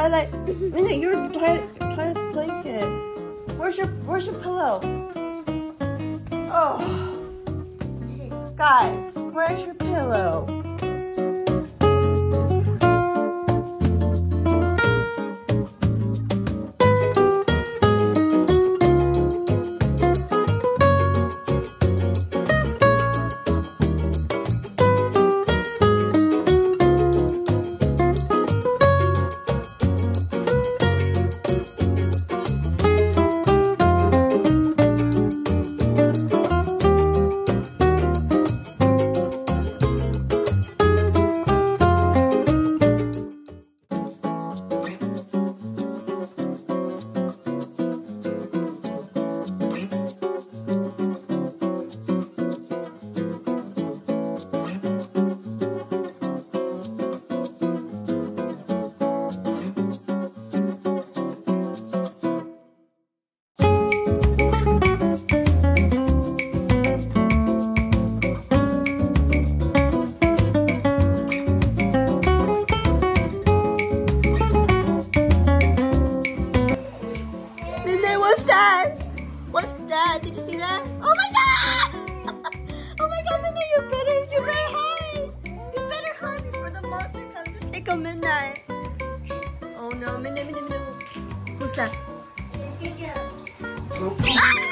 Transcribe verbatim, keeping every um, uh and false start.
Twilight. Minute, you're Twilight, Twilight's blanket. Where's your Where's your pillow? Oh, guys, where's your pillow? Did you see that? Oh my god! Oh my god, Midnight, you better, you better hide! You better hide before the monster comes to take a Midnight. Oh no, Midnight, Midnight, Midnight. Who's that? Zodiac. Ah!